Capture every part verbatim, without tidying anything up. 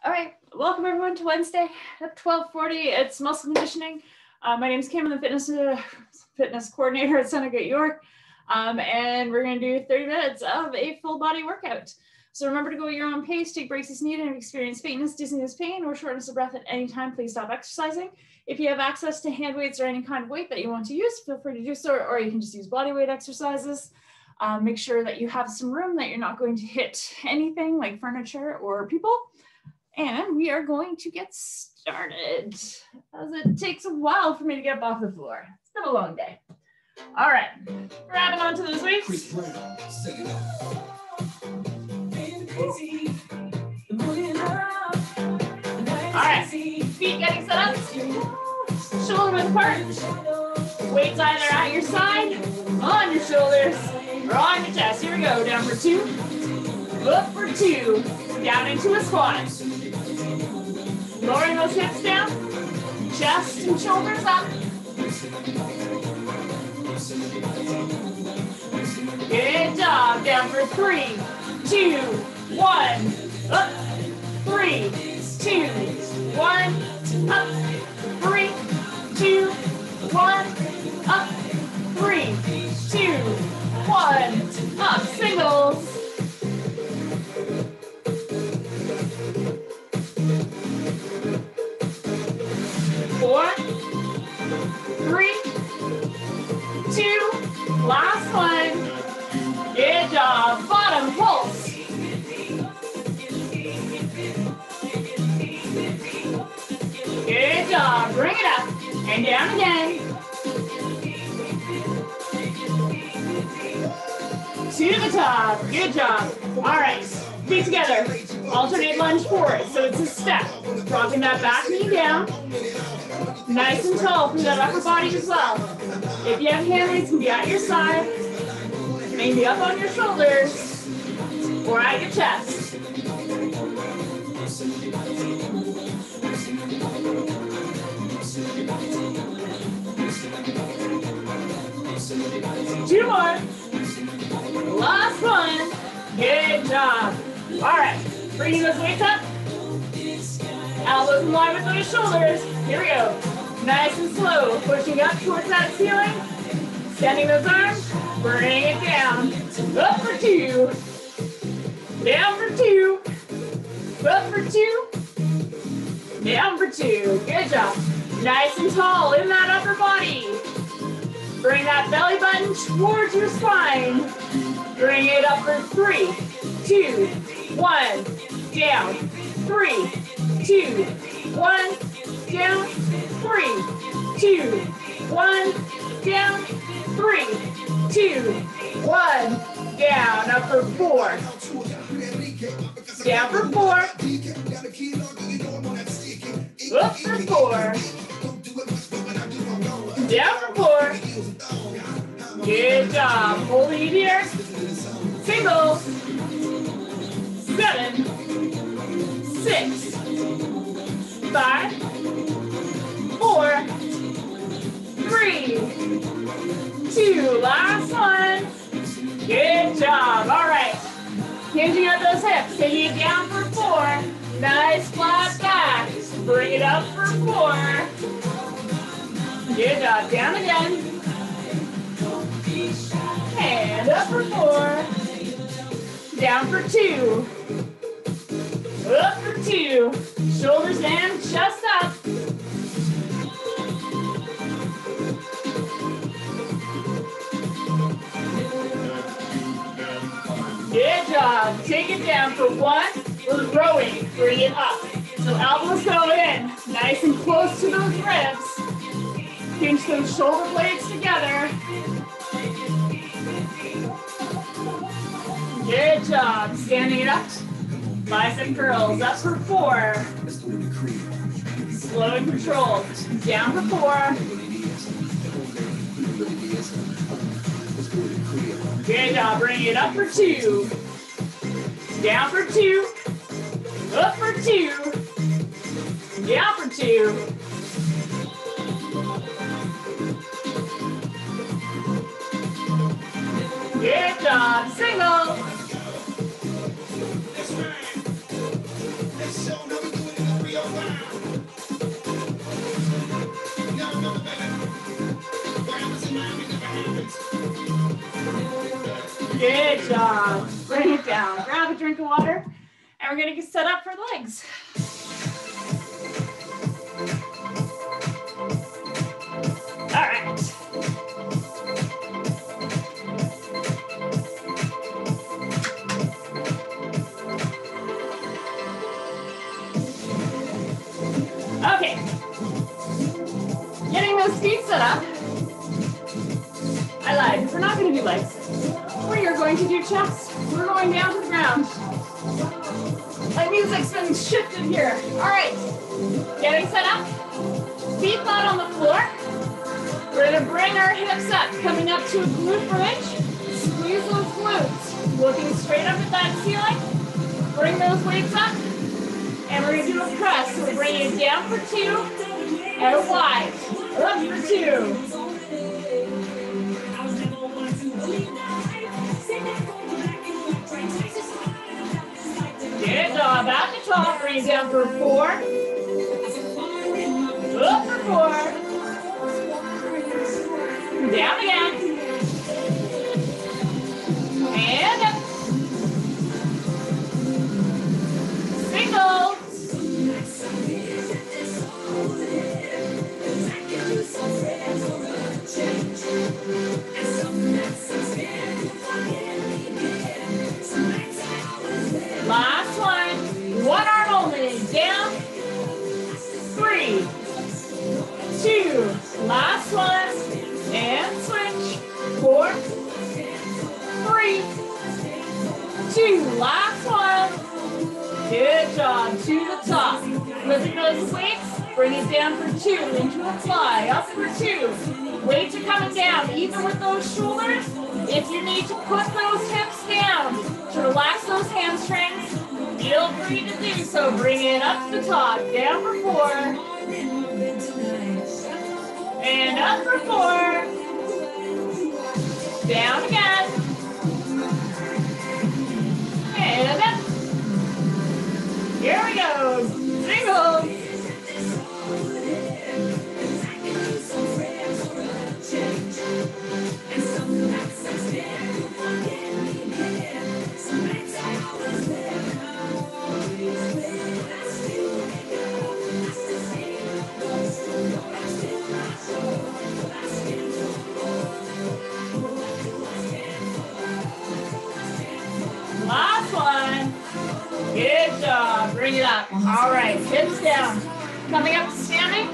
All right, welcome everyone to Wednesday at twelve forty. It's muscle conditioning. Uh, my name is Kim. I'm the fitness uh, fitness coordinator at Seneca York, um, and we're going to do thirty minutes of a full body workout. So remember to go at your own pace, take breaks as needed, and if you experience faintness, dizziness, pain, or shortness of breath at any time, please stop exercising. If you have access to hand weights or any kind of weight that you want to use, feel free to do so, or you can just use body weight exercises. Um, make sure that you have some room, that you're not going to hit anything like furniture or people. And we are going to get started, as it takes a while for me to get up off the floor. It's been a long day. All right, grabbing onto those weights. All right, feet getting set up, shoulder width apart, weights either at your side, on your shoulders, or on your chest. Here we go, down for two, up for two, down into a squat. Lowering those hips down, chest and shoulders up. Good job. Down for three, two, one, up, three, two, one, up, three, two, one, up, three, two, one, up, singles. Four, three, two, last one. Good job. Bottom pulse. Good job. Bring it up and down again. To the top. Good job. All right. Feet together. Alternate lunge forward. So it's a step. Dropping that back knee down. Nice and tall through that upper body as well. If you have hand weights, can be at your side, maybe up on your shoulders, or at your chest. Two more. Last one. Good job. All right, bringing those weights up. Elbows in line with those shoulders. Here we go. Nice and slow, pushing up towards that ceiling. Extending those arms, bring it down. Up for two. Down for two. Up for two. Down for two. Good job. Nice and tall in that upper body. Bring that belly button towards your spine. Bring it up for three, two, one, down, three, two, one, down, three, two, one, down, three, two, one, down, up for four, down for four, up for four, down for four. Good job. Holding it here. Singles. Seven, six, five, four, three, two, last one. Good job. All right. Hinging at those hips. Taking it down for four. Nice flat back. Bring it up for four. Good job. Down again. And up for four. Down for two. Up for two. Shoulders down, chest up. Good job. Take it down for one. We're rowing. Bring it up. So elbows go in. Nice and close to those ribs. Pinch those shoulder blades together. Good job. Standing it up. Bicep curls. Up for four. Slow and controlled. Down for four. Good job. Bring it up for two. Down for two. Up for two. Down for two. Good job. Single. Let's show them Good job. Bring it down. Grab a drink of water, and we're going to get set up for legs. All right. Okay. Getting those feet set up. I lied. We're not going to do legs. We are going to do chest. We're going down to the ground. My music's been shifted here. All right. Getting set up. Feet flat on the floor. We're going to bring our hips up, coming up to a glute bridge. Squeeze those glutes. Looking straight up at that ceiling. Bring those weights up. And we're going to do a press. So we're bringing it down for two. And wide. Up for two. Good job. At the top, bring it down for four. Up for four. Down again. And up. Single. Last one. One arm only. Down. Three. Two. Last one. And switch. Four. Three. Two. Last one. Good job. To the top. Lift those weights. Bring it down for two. Into a fly. Up for two. Weights are coming down. Even with those shoulders. If you need to put those hips down to relax those hamstrings, feel free to do so. Bring it up to the top. Down for four. And up for four. Down again. And up. Here we go. Single. Last one. Good job. Bring it up. All right. Hips down. Coming up to standing.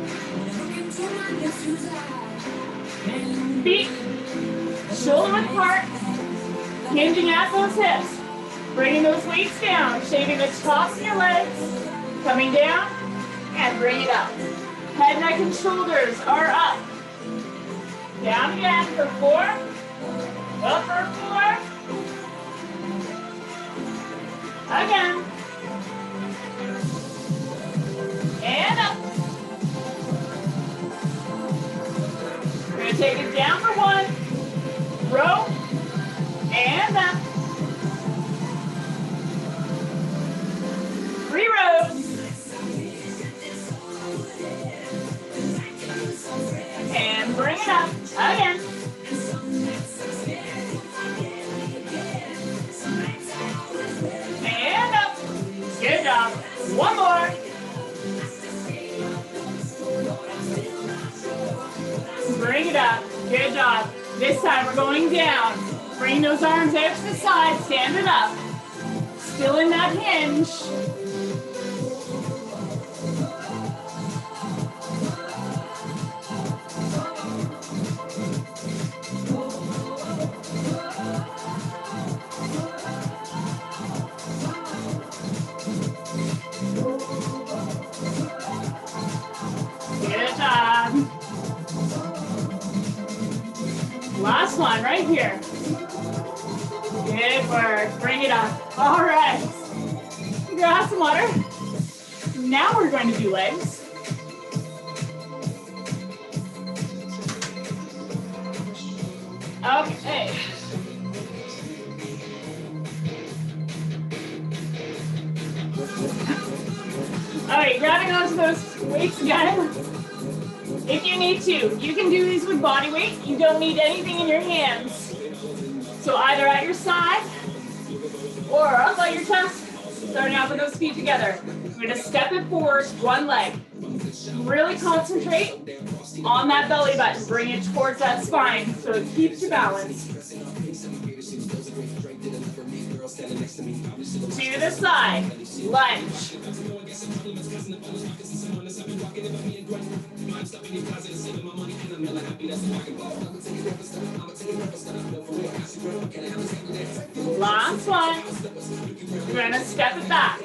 Feet shoulder width apart. Hinging at those hips. Bringing those weights down. Shaving the tops of your legs. Coming down. And bring it up. Head, neck, and shoulders are up. Down again for four. Up for four. Again. And up. We're going to take it down for one. Row. And up. Three rows. And bring it up. Again. And up. Good job. One more. Bring it up. Good job. This time we're going down. Bring those arms out to the side. Stand it up. Still in that hinge. Good job. Last one right here. Good work. Bring it up. All right. Grab some water. Now we're going to do legs. Okay. All right, grabbing onto those weights again. If you need to, you can do these with body weight. You don't need anything in your hands. So either at your side or up by your chest, starting off with those feet together. We're gonna step it forward, one leg. Really concentrate on that belly button. Bring it towards that spine so it keeps your balance. To the side, lunge. Last one. We're gonna step it back.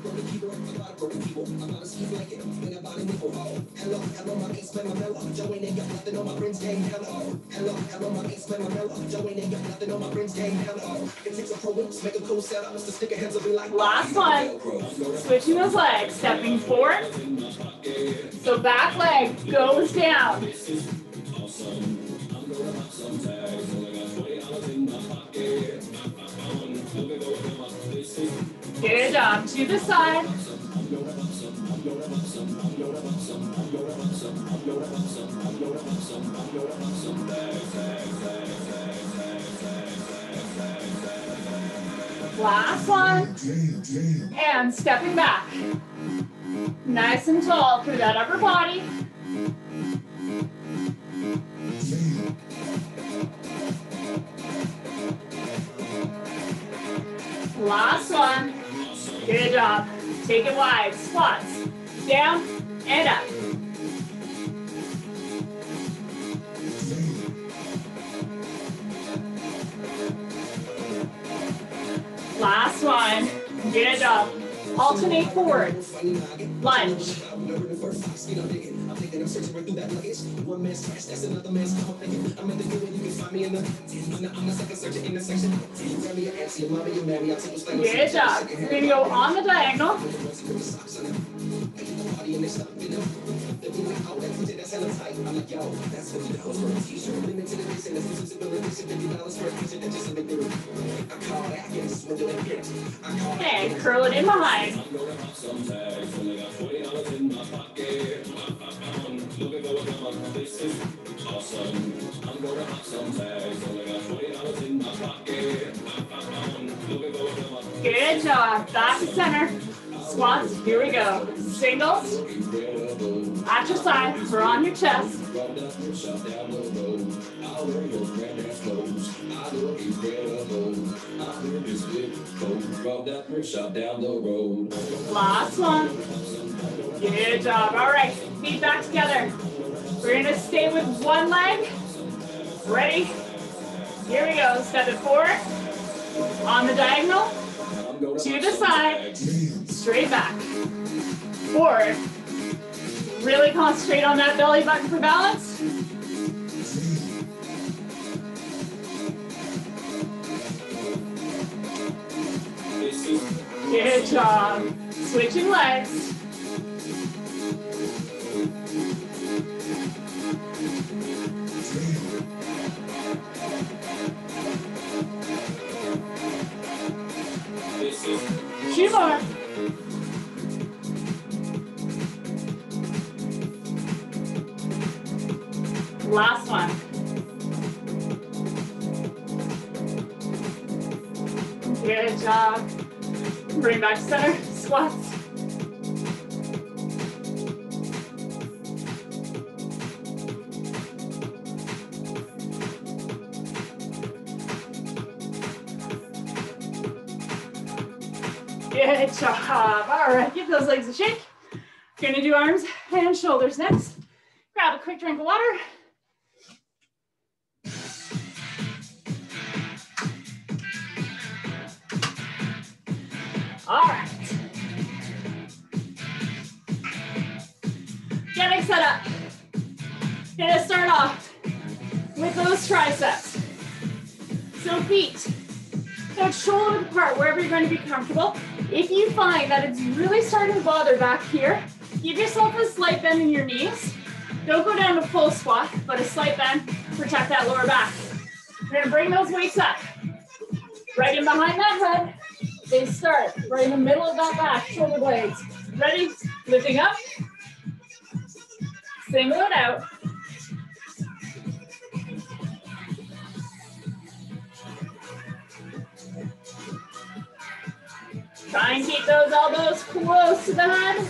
Last one. Switching those legs, stepping forward. So back leg goes down. Good job. To the side. Last one. And stepping back. Nice and tall through that upper body. Last one. Good job. Take it wide. Squats. Down and up. Last one. Good job. Alternate forward. Lunge. Good job. We're going to go on the diagonal. And curl it in behind. Good job. Back to center. Squats. Here we go. Singles. At your side or on your chest. Last one. Good job. All right. Feet back together. We're going to stay with one leg. Ready? Here we go. Step it forward. On the diagonal. To the side. Straight back. Forward. Really concentrate on that belly button for balance. Good job. Switching legs. Two more. Last one. Good job. Bring back to center. Squats. Good job. All right, give those legs a shake. We're gonna do arms and shoulders next. Grab a quick drink of water. All right. Getting set up. Gonna start off with those triceps. So feet, so shoulder width apart, wherever you're going to be comfortable. If you find that it's really starting to bother back here, give yourself a slight bend in your knees. Don't go down to full squat, but a slight bend, protect that lower back. We're gonna bring those weights up. Right in behind that head. They start right in the middle of that back, shoulder blades. Ready? Lifting up. Single it out. Try and keep those elbows close to the head.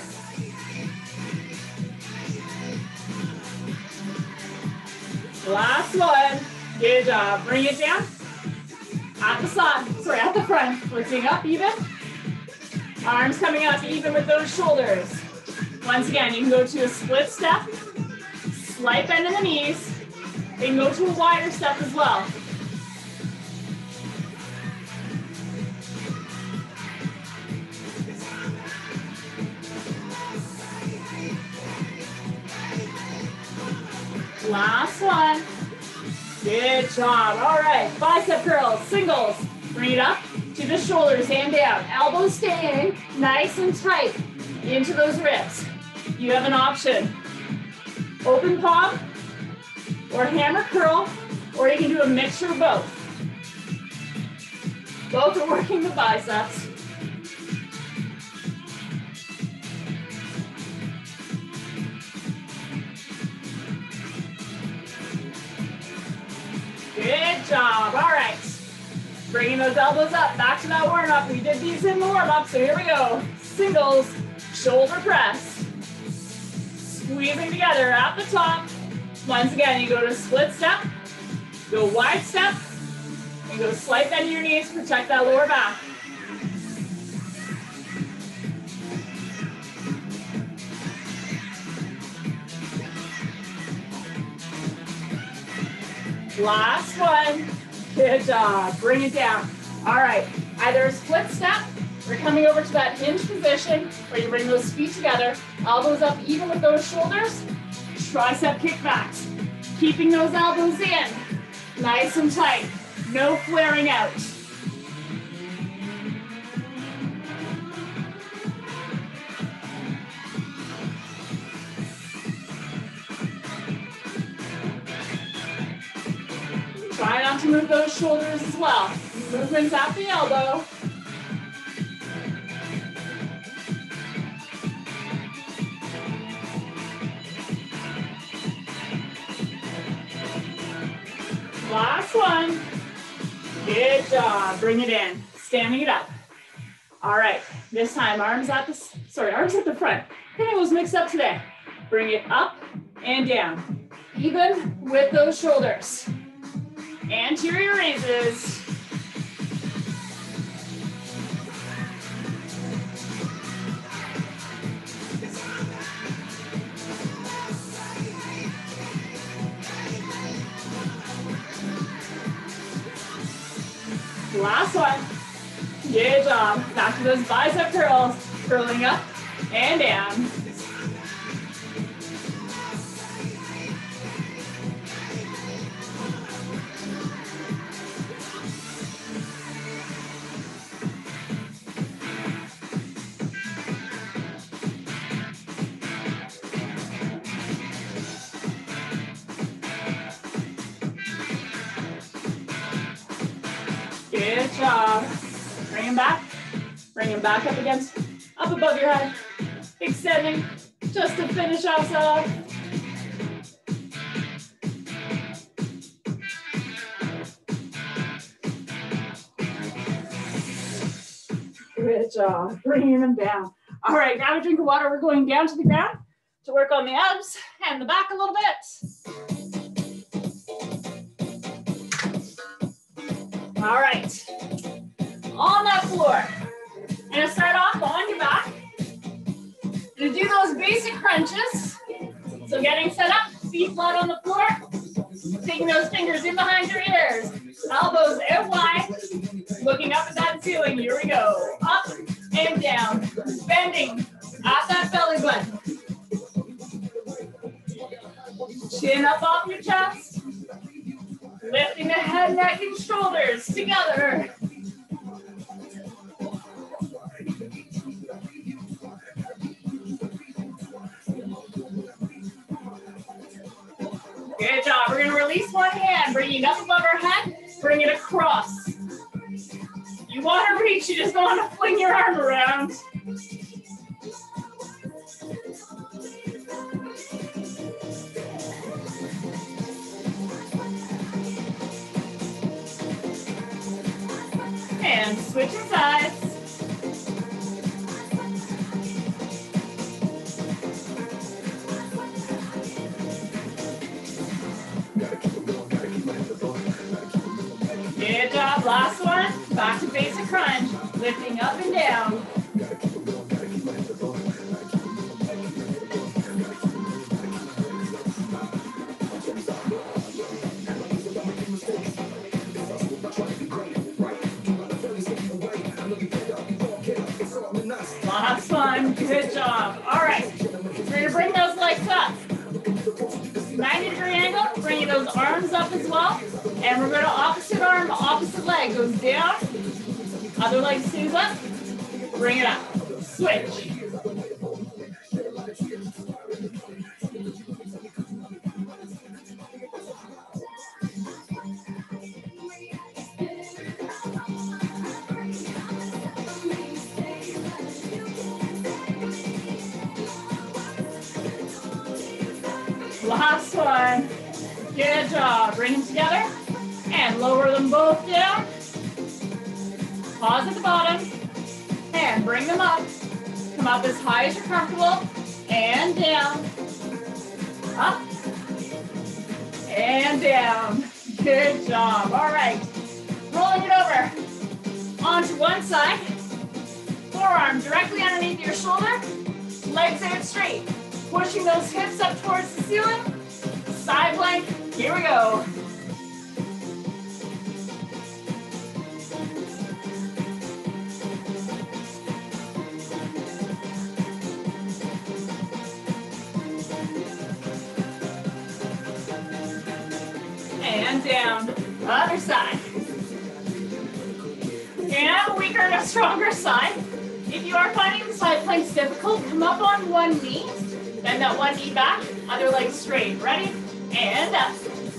Last one. Good job. Bring it down. At the side, sorry, at the front. Lifting up even. Arms coming up even with those shoulders. Once again, you can go to a split step, slight bend in the knees. You can go to a wider step as well. Last one. Good job. All right, bicep curls, singles. Bring it up to the shoulders, hand down. Elbows staying nice and tight into those ribs. You have an option. Open palm or hammer curl, or you can do a mixture of both. Both are working the biceps. Good job. All right. Bringing those elbows up. Back to that warm-up. We did these in the warm-up, so here we go. Singles, shoulder press. Squeezing together at the top. Once again, you go to split step, go wide step, and go slight bend in your knees. Protect that lower back. Last one. Good job. Bring it down. All right. Either a split step, we're coming over to that hinge position where you bring those feet together, elbows up even with those shoulders, tricep kickbacks. Keeping those elbows in, nice and tight, no flaring out. Try not to move those shoulders as well. Movements at the elbow. Last one. Good job. Bring it in. Standing it up. All right. This time, arms at the, sorry, arms at the front. I think it was mixed up today. Bring it up and down. Even with those shoulders. Anterior raises. Last one. Good job. Back to those bicep curls. Curling up and down. Good job. Bring him back. Bring him back up against, up above your head. Extending just to finish us off. Good job. Bringing them down. All right, grab a drink of water. We're going down to the ground to work on the abs and the back a little bit. All right, on that floor, I'm gonna start off on your back. Gonna do those basic crunches. So getting set up, feet flat on the floor, taking those fingers in behind your ears, elbows out wide, looking up at that ceiling. Here we go, up and down, bending at that belly button. Chin up off your chest. Lifting the head, neck, and shoulders together. Good job. We're going to release one hand, bring it up above our head, bring it across. You want to reach, you just don't want to fling your arm around. And switching sides. crunch, lifting up and down. Lots of fun, good job. All right, we're gonna bring those legs up. ninety degree angle, bringing those arms up as well. And we're gonna opposite arm, opposite leg goes down. Other leg stays up, bring it up. Switch. Last one. Good job. Bring them together and lower them both down. Pause at the bottom and bring them up. Come up as high as you're comfortable and down. Up and down. Good job. All right. Rolling it over onto one side. Forearm directly underneath your shoulder. Legs out straight. Pushing those hips up towards the ceiling. Side plank. Here we go. And down. Other side. And a weaker and a stronger side. If you are finding the side planks difficult, come up on one knee. Bend that one knee back, other leg straight. Ready? And up.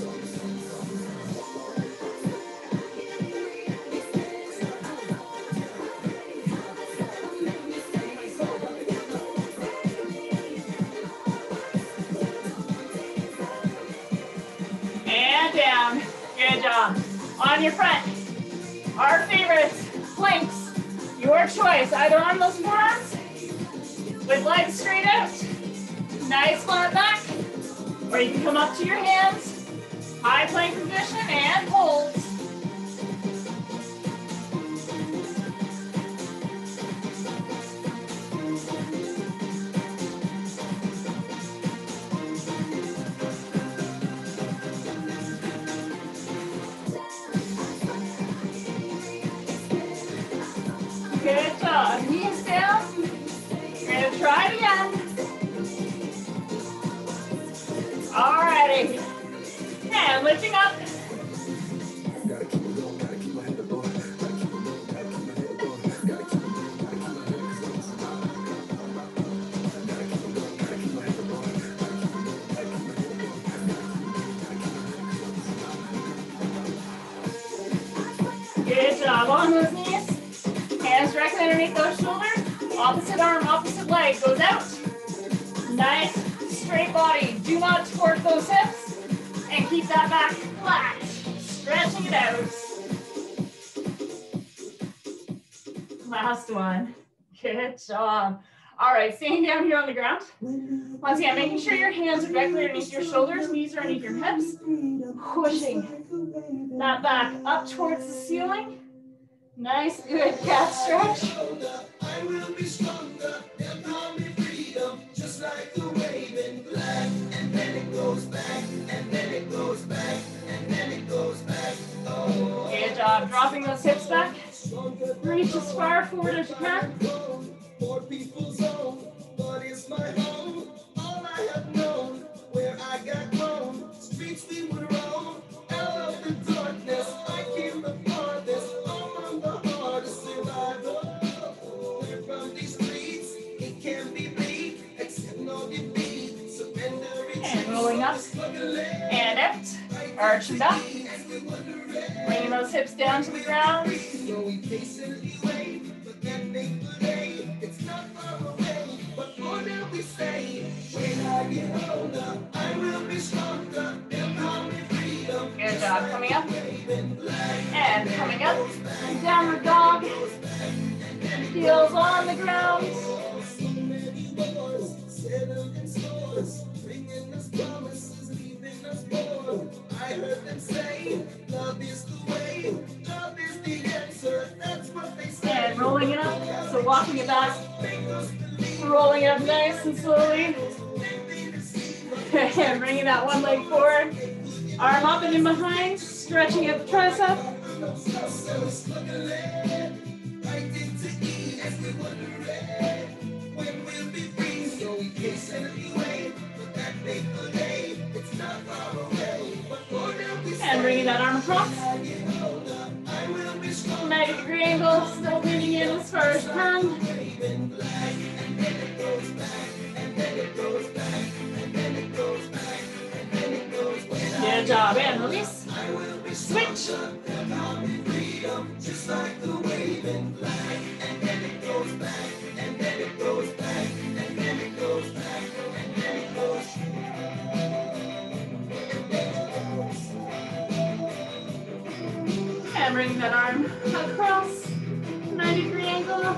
And down. Good job. On your front. Our favorites, planks. Your choice, either on those forearms with legs straight out. Nice flat back, or you can come up to your hands, high plank position, and hold. Good job. Knees down. We're going to try it again. Alrighty. And lifting up. Good job. On those knees. Hands directly underneath those shoulders. Opposite arm, opposite leg goes out. Nice. Straight body. Do not torque those hips and keep that back flat. Stretching it out. Last one. Good job. All right, staying down here on the ground. Once again, making sure your hands are directly underneath your shoulders, knees are underneath your hips. Pushing that back up towards the ceiling. Nice, good cat stretch. I will be stronger. They'll call me freedom, just like the waving flag. And then it goes back, and then it goes back, and then it goes back. Oh. Good job. Dropping those hips back. Reach as far forward as you can. For people's own, but it's my home. All I have known, where I got grown. Streets we would roam. Out of the darkness, I came the farthest. I'm the hardest survivor. We're from these streets, it can be bleak, except no defeat. Surrender. And rolling up and out, arching up, bringing those hips down to the ground. It's not far away, but more than we say. When I get older, I will be stronger. They'll call me freedom. Good job. Coming up and coming up. Downward dog. Heels on the ground. So many wars, settled in scores, bringing us promises, leaving us bored. I heard them say, love is the way, love is the answer. That's what they walking it back, rolling it up nice and slowly. And bringing that one leg forward, arm up and in behind, stretching at the tricep. And bringing that arm across. ninety degree angle, still leaning in as far as you can. Good job, and release. Switch. And bringing that arm across, ninety degree angle.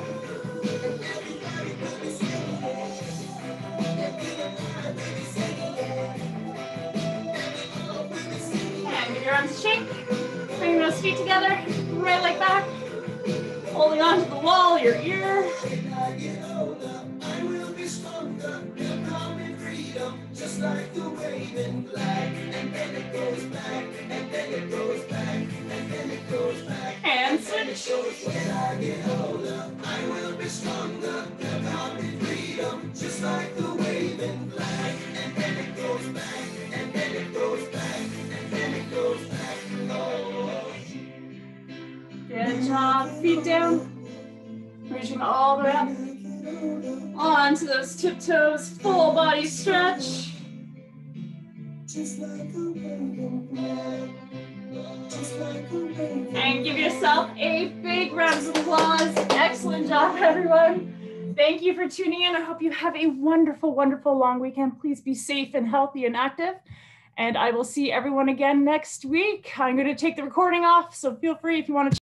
And give your arms a shake. Bring those feet together, right leg back. Holding onto the wall, your ear. Just like the wave in black, and then it goes back, and then it goes back, and then it goes back. And switch. When I get older, I will be stronger. I'll be freedom, just like the wave in black, and then it goes back, and then it goes back, and then it goes back. Oh. Good job. Feet down. Reaching all the way up. Onto those tiptoes, full body stretch. And give yourself a big round of applause. Excellent job, everyone. Thank you for tuning in. I hope you have a wonderful, wonderful long weekend. Please be safe and healthy and active. And I will see everyone again next week. I'm going to take the recording off, so feel free if you want to